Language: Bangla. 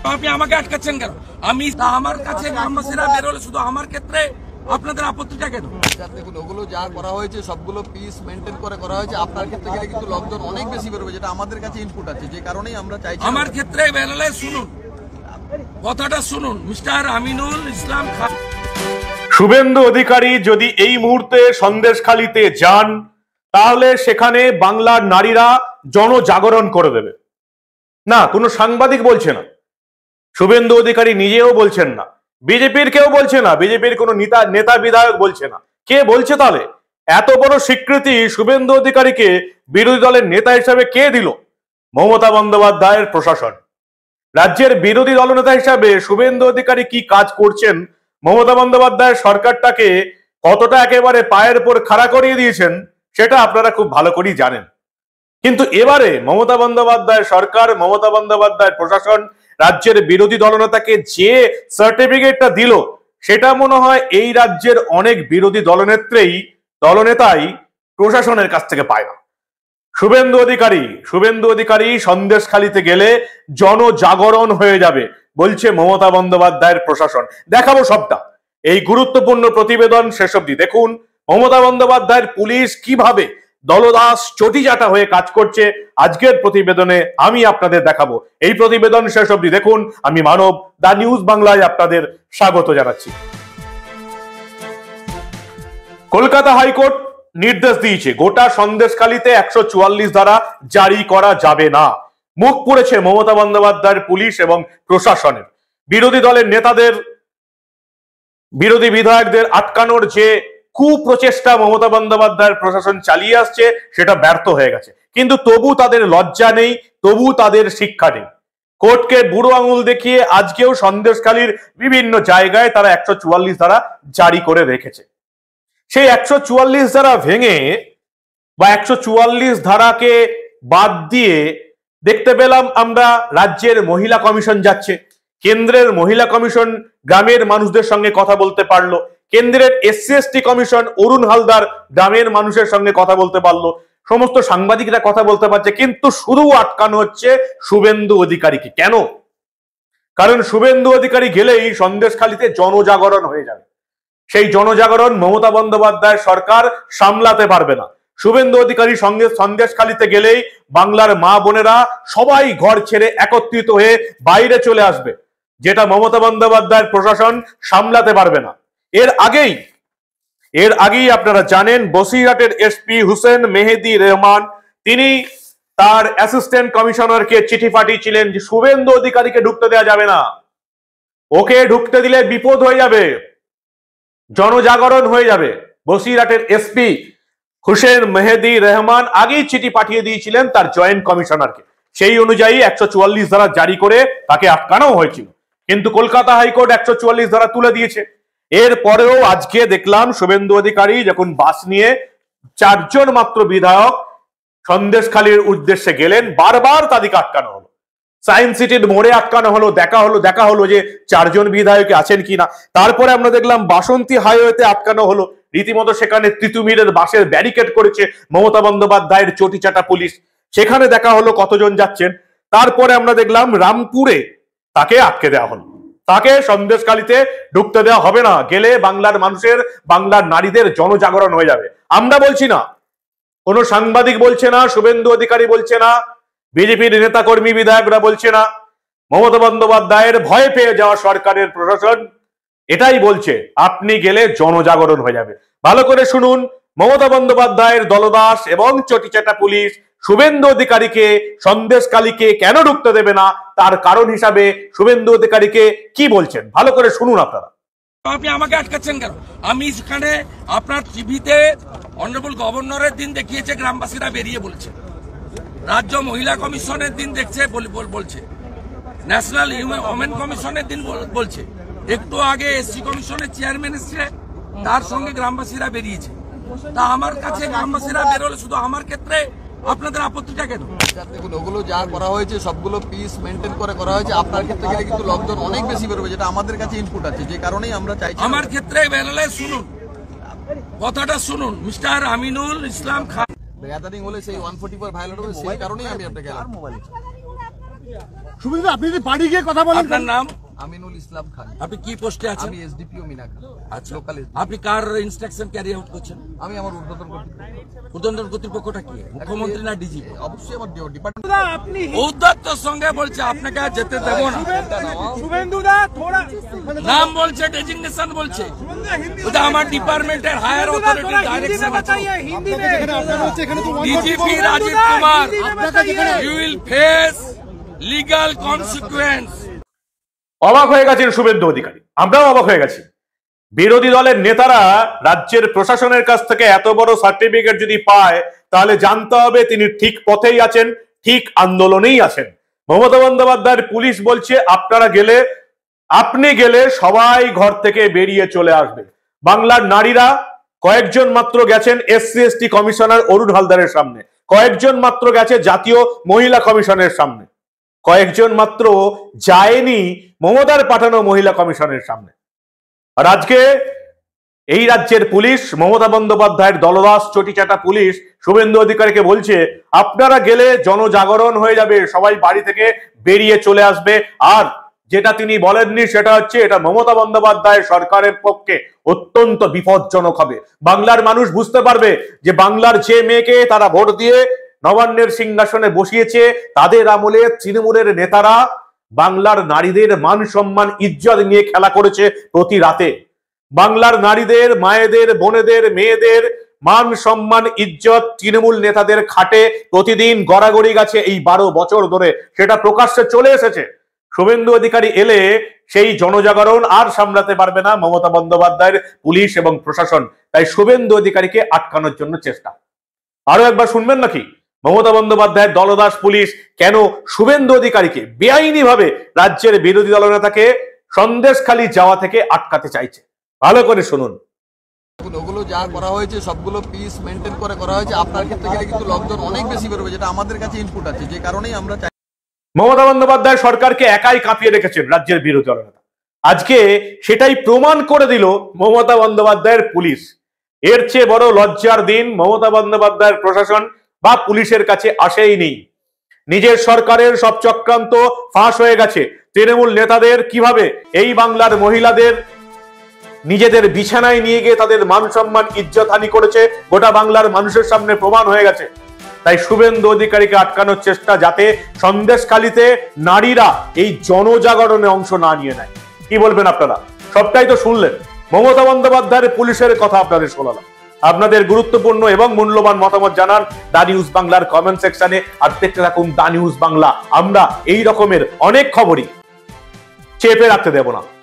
আপনি আমাকে আটকাচ্ছেন কেন? আমি আমার কাছে গ্রামবাসীরা বেরোলে শুধু আমার ক্ষেত্রে আপনাদের আপত্তিটা কেন? দেখুন, ওগুলো যা করা হয়েছে সবগুলো পিস মেনটেন করে করা হয়েছে। আপনার ক্ষেত্রে গেলে কিন্তু লোকজন অনেক বেশি বেরোবে, যেটা আমাদের কাছে ইনপুট আছে, যে কারণেই আমরা চাইছি। আমার ক্ষেত্রে বেরোলে শুনুন, কথাটা শুনুন, মিস্টার আমিনুল ইসলাম খান। শুভেন্দু অধিকারী যদি এই মুহূর্তে সন্দেশখালীতে যান, তাহলে সেখানে বাংলার নারীরা জনজাগরণ করে দেবে। না, কোনো সাংবাদিক বলছে না, শুভেন্দু অধিকারী নিজেও বলছেন না, বিজেপির কেউ বলছে না, বিজেপির কোনো নেতা বিধায়ক বলছে না। কে বলছে তাহলে? এত বড় স্বীকৃতি শুভেন্দু অধিকারীকে বিরোধী দলের নেতা হিসাবে কে দিল? মমতা বন্দ্যোপাধ্যায়ের প্রশাসন। রাজ্যের বিরোধী দলনেতা হিসাবে শুভেন্দু অধিকারী কি কাজ করছেন, মমতা বন্দ্যোপাধ্যায়ের সরকারটাকে কতটা একেবারে পায়ের উপর খাড়া করিয়ে দিয়েছেন, সেটা আপনারা খুব ভালো করেই জানেন। কিন্তু এবারে মমতা বন্দ্যোপাধ্যায়ের সরকার, মমতা বন্দ্যোপাধ্যায়ের প্রশাসন রাজ্যের বিরোধী দলনেতাকে যে সার্টিফিকেটটা দিল, সেটা মনে হয় এই রাজ্যের অনেক বিরোধী দলনেতাই প্রশাসনের কাছ থেকে পায় না। শুভেন্দু অধিকারী সন্দেশখালীতে গেলে জনজাগরণ হয়ে যাবে বলছে মমতা বন্দ্যোপাধ্যায়ের প্রশাসন। দেখাবো সবটা, এই গুরুত্বপূর্ণ প্রতিবেদন শেষ অবধি দেখুন। মমতা বন্দ্যোপাধ্যায়ের পুলিশ কিভাবে দলদাস চটিচাটা হয়ে কাজ করছে, আজকের প্রতিবেদনে আমি আপনাদের দেখাবো। এই প্রতিবেদন শেষ অবধি দেখুন। আমি মানব, দা নিউজ বাংলায় আপনাদের স্বাগত জানাচ্ছি। কলকাতা হাইকোর্ট নির্দেশ দিয়েছে, গোটা সন্দেশখালীতে 144 ধারা জারি করা যাবে না। মুখ পুড়েছে মমতা বন্দ্যোপাধ্যায়ের পুলিশ এবং প্রশাসনের। বিরোধী দলের নেতাদের, বিরোধী বিধায়কদের আটকানোর যে কুপ্রচেষ্টা মমতা বন্দ্যোপাধ্যায়ের প্রশাসন চালিয়ে আসছে, সেটা ব্যর্থ হয়ে গেছে। কিন্তু তবু তাদের লজ্জা নেই, তবু তাদের শিক্ষা নেই। কোর্টকে বুড়ো আঙুল দেখিয়ে আজকেও সন্দেশখালীর বিভিন্ন জায়গায় তারা 144 ধারা জারি করে রেখেছে। সেই 144 ধারা ভেঙে বা 144 ধারাকে বাদ দিয়ে দেখতে পেলাম আমরা রাজ্যের মহিলা কমিশন যাচ্ছে, কেন্দ্রের মহিলা কমিশন গ্রামের মানুষদের সঙ্গে কথা বলতে পারলো, কেন্দ্রের SC/ST কমিশন অরুণ হালদার গ্রামের মানুষের সঙ্গে কথা বলতে পারলো, সমস্ত সাংবাদিকরা কথা বলতে পারছে, কিন্তু শুধু আটকানো হচ্ছে শুভেন্দু অধিকারীকে। কেন? কারণ শুভেন্দু অধিকারী গেলেই সন্দেশখালীতে জনজাগরণ হয়ে যাবে। সেই জনজাগরণ মমতা বন্দ্যোপাধ্যায় সরকার সামলাতে পারবে না। শুভেন্দু অধিকারী সঙ্গে সন্দেশখালীতে গেলেই বাংলার মা বোনেরা সবাই ঘর ছেড়ে একত্রিত হয়ে বাইরে চলে আসবে, যেটা মমতা বন্দ্যোপাধ্যায়ের প্রশাসন সামলাতে পারবে না। এর আগেই আপনারা জানেন, বসিরহাটের SP হুসেন মেহেদি রহমান তিনি তার অ্যাসিস্ট্যান্ট কমিশনারকে চিঠি পাঠিয়েছিলেন যে শুভেন্দু অধিকারীকে ঢুকতে দেওয়া যাবে না, ওকে ঢুকতে দিলে বিপদ হয়ে যাবে, জনজাগরণ হয়ে যাবে। বসিরহাটের SP হুসেন মেহেদি রহমান আগেই চিঠি পাঠিয়ে দিয়েছিলেন তার জয়েন্ট কমিশনারকে। সেই অনুযায়ী 144 ধারা জারি করে তাকে আটকানো হয়েছিল, কিন্তু কলকাতা হাইকোর্ট 144 ধারা তুলে দিয়েছে। এরপরেও আজকে দেখলাম শুভেন্দু অধিকারী যখন বাস নিয়ে 4 জন মাত্র বিধায়ক সন্দেশখালীর উদ্দেশ্যে গেলেন, বারবার তাদেরকে আটকানো হলো। সায়েন্স সিটির মোড়ে আটকানো হলো, দেখা হলো যে 4 জন বিধায়ক আছেন কিনা। তারপরে আমরা দেখলাম বাসন্তী হাইওয়েতে আটকানো হলো, রীতিমতো সেখানে তিতুমিরের বাসের ব্যারিকেড করেছে মমতা বন্দ্যোপাধ্যায়ের চটিচাটা পুলিশ, সেখানে দেখা হলো কতজন যাচ্ছেন। তারপরে আমরা দেখলাম রামপুরে তাকে আটকে দেওয়া হলো, তাকে সন্দেশখালীতে ঢুকতে দেওয়া হবে না, গেলে বাংলার মানুষের, বাংলার নারীদের জনজাগরণ হয়ে যাবে। আমরা বলছি না, কোনো সাংবাদিক বলছে না, শুভেন্দু অধিকারী বলছে না, বিজেপির নেতা কর্মী বিধায়করা বলছে না, মমতা বন্দ্যোপাধ্যায়ের ভয় পেয়ে যাওয়া সরকারের প্রশাসন এটাই বলছে, আপনি গেলে জনজাগরণ হয়ে যাবে। ভালো করে শুনুন, মমতা বন্দ্যোপাধ্যায়ের দলদাস এবং চটিচাটা পুলিশ শুভেন্দু অধিকারীকে সন্দেশখালীকে কেন ঢুকতে দেবে না, তার কারণ হিসাবে শুভেন্দু অধিকারীকে কি বলছেন, ভালো করে শুনুন আপনারা। আপনি আমাকে আটকাচ্ছেন কেন? আমি সেখানে আপনার টিভিতে অনারেবল গভর্নরের দিন দেখিয়েছে, গ্রামবাসীরা বেরিয়ে বলছে, রাজ্য মহিলা কমিশনের দিন দেখছে বলছে, ন্যাশনাল ওমেন কমিশনের দিন বলছে, একটু আগে SC কমিশনের চেয়ারম্যান এসছে, তার সঙ্গে গ্রামবাসীরা বেরিয়েছে। তা আমার কাছে গ্রামবাসীরা বেরোলে শুধু আমার ক্ষেত্রে আপনাদের আপত্তিটা কেন? দেখুন, ওগুলো যা করা হয়েছে সবগুলো পিস মেনটেন করে করা হয়েছে। আপনার ক্ষেত্রে গেলে কিন্তু লোকজন অনেক বেশি বেরোবে, যেটা আমাদের কাছে ইনপুট আছে, যে কারণেই আমরা চাইছি। আমার ক্ষেত্রে বেরোলে শুনুন, কথাটা শুনুন, মিস্টার আমিনুল ইসলাম খান। গ্যাদারিং হলে সেই 144 ভায়োলেট হবে, সেই কারণেই আমি আপনাকে শুভেন্দু আপনি যদি বাড়ি গিয়ে কথা বলেন। আপনার নাম? আমিনুল ইসলাম খান। আপনি কি পোস্টে আছেন? আমি এসডিপিও মিনাখা। আচ্ছা, লোকাল। আপনি কার ইনস্ট্রাকশন ক্যারি আউট করছেন? আমি আমার ঊর্ধ্বতন কর্তৃপক্ষ। উদ্বোধন কর্তৃপক্ষটা কি, মুখ্যমন্ত্রী না ডিজিপি? অবশ্যই আমার ডিপার্টমেন্ট। আপনি উদ্যোক্তর সঙ্গে বলছে আপনাকে আর যেতে দেব না। শুভেন্দু দা থোড়া নাম বলছে, ডেজিগনেশন বলছে, ওটা আমার ডিপার্টমেন্টের হায়ার অথরিটি ডাইরেকশন আছে। হিন্দি में DGP Rajeev Kumar, you will face legal consequence. অবাক হয়ে গেছেন শুভেন্দু অধিকারী, আমরাও অবাক হয়ে গেছি। বিরোধী দলের নেতারা রাজ্যের প্রশাসনের কাছ থেকে এত বড় সার্টিফিকেট যদি পায়, তাহলে জানতে হবে তিনি ঠিক পথেই আছেন, ঠিক আন্দোলনেই আছেন। মমতা বন্দ্যোপাধ্যায়ের পুলিশ বলছে আপনি গেলে সবাই ঘর থেকে বেরিয়ে চলে আসবে। বাংলার নারীরা কয়েকজন মাত্র গেছেন এসসি এসটি কমিশনার অরুণ হালদারের সামনে, কয়েকজন মাত্র গেছে জাতীয় মহিলা কমিশনের সামনে, কয়েকজন মাত্র যায়নি মমতার পাঠানো মহিলা কমিশনের সামনে। আর আজকে এই রাজ্যের পুলিশ, মমতা বন্দ্যোপাধ্যায়ের দলদাস চটিচাটা পুলিশ শুভেন্দু অধিকারীকে বলছে আপনারা গেলে জনজাগরণ হয়ে যাবে, সবাই বাড়ি থেকে বেরিয়ে চলে আসবে। আর যেটা তিনি বলেননি সেটা হচ্ছে এটা মমতা বন্দ্যোপাধ্যায়ের সরকারের পক্ষে অত্যন্ত বিপজ্জনক হবে। বাংলার মানুষ বুঝতে পারবে যে বাংলার যে মেয়েকে তারা ভোট দিয়ে নবান্নের সিংহাসনে বসিয়েছে, তাদের আমলে তৃণমূলের নেতারা বাংলার নারীদের মান সম্মান ইজ্জত নিয়ে খেলা করেছে প্রতি রাতে। বাংলার নারীদের, মায়েদের, বোনেদের, মেয়েদের মান সম্মান ইজ্জত তৃণমূল নেতাদের খাটে প্রতিদিন গড়াগড়ি গেছে এই 12 বছর ধরে, সেটা প্রকাশ্যে চলে এসেছে। শুভেন্দু অধিকারী এলে সেই জনজাগরণ আর সামলাতে পারবে না মমতা বন্দ্যোপাধ্যায়ের পুলিশ এবং প্রশাসন। তাই শুভেন্দু অধিকারীকে আটকানোর জন্য চেষ্টা। আরো একবার শুনবেন নাকি মমতা বন্দ্যোপাধ্যায়ের দলদাস পুলিশ কেন শুভেন্দু অধিকারীকে বেআইনি ভাবে রাজ্যের বিরোধী দলনেতাকে সন্দেশখালী যাওয়া থেকে আটকাতে চাইছে? ভালো করে শুনুন। ওগুলো যা করা হয়েছে সবগুলো পিস মেনটেন করে করা হয়েছে। আপনার ক্ষেত্রে গেলে কিন্তু লকডাউন অনেক বেশি বেরোবে, যেটা আমাদের কাছে ইনপুট আছে, যে কারণেই আমরা চাই। মমতা বন্দ্যোপাধ্যায় সরকারকে একাই কাঁপিয়ে রেখেছেন রাজ্যের বিরোধী দলনেতা। আজকে সেটাই প্রমাণ করে দিল মমতা বন্দ্যোপাধ্যায়ের পুলিশ। এর চেয়ে বড় লজ্জার দিন মমতা বন্দ্যোপাধ্যায়ের প্রশাসন বা পুলিশের কাছে আসেইনি। নিজের সরকারের সব চক্রান্ত ফাঁস হয়ে গেছে। তৃণমূল নেতাদের কিভাবে এই বাংলার মহিলাদের নিজেদের বিছানায় নিয়ে গিয়ে তাদের মান সম্মান ইজ্জত হানি করেছে, গোটা বাংলার মানুষের সামনে প্রমাণ হয়ে গেছে। তাই শুভেন্দু অধিকারীকে আটকানোর চেষ্টা, যাতে সন্দেশখালীতে নারীরা এই জনজাগরণে অংশ না নিয়ে নেয়। কি বলবেন আপনারা? সবটাই তো শুনলেন, মমতা বন্দ্যোপাধ্যায়ের পুলিশের কথা আপনাদের শোনালাম। আপনাদের গুরুত্বপূর্ণ এবং মূল্যবান মতামত জানান দা নিউজ বাংলার কমেন্ট সেকশনে। আর দেখতে থাকুন দা নিউজ বাংলা। আমরা এই রকমের অনেক খবরই চেপে রাখতে দেব না।